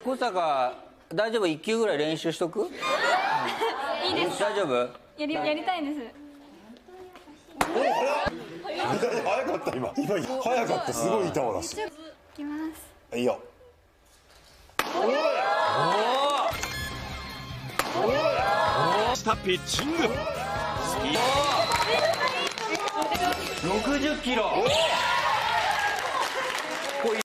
小坂大丈夫？1球ぐらい練習しとく？ いいですか？ 大丈夫？ やりたいんです。 早かった今早かった。すごいいい球だし。 いきます。 いいよ。 したピッチング。 60キロ。